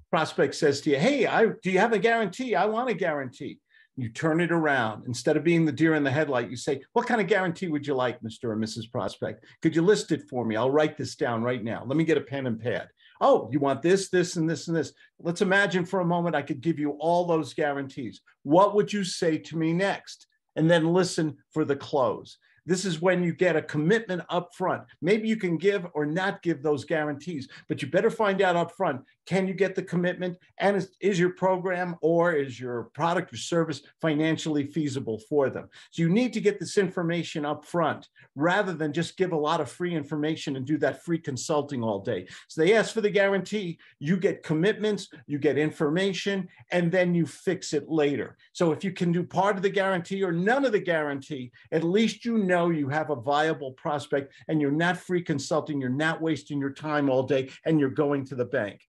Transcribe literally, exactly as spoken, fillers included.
Prospect says to you, hey, I, do you have a guarantee? I want a guarantee. You turn it around. Instead of being the deer in the headlight, you say, what kind of guarantee would you like, Mister or Missus Prospect? Could you list it for me? I'll write this down right now. Let me get a pen and pad. Oh, you want this, this, and this, and this. Let's imagine for a moment I could give you all those guarantees. What would you say to me next? And then listen for the close. This is when you get a commitment up front. Maybe you can give or not give those guarantees, but you better find out up front, can you get the commitment? And is, is your program or is your product or service financially feasible for them? So you need to get this information up front rather than just give a lot of free information and do that free consulting all day. So they ask for the guarantee, you get commitments, you get information, and then you fix it later. So if you can do part of the guarantee or none of the guarantee, at least you know you have a viable prospect and you're not free consulting, you're not wasting your time all day, and you're going to the bank.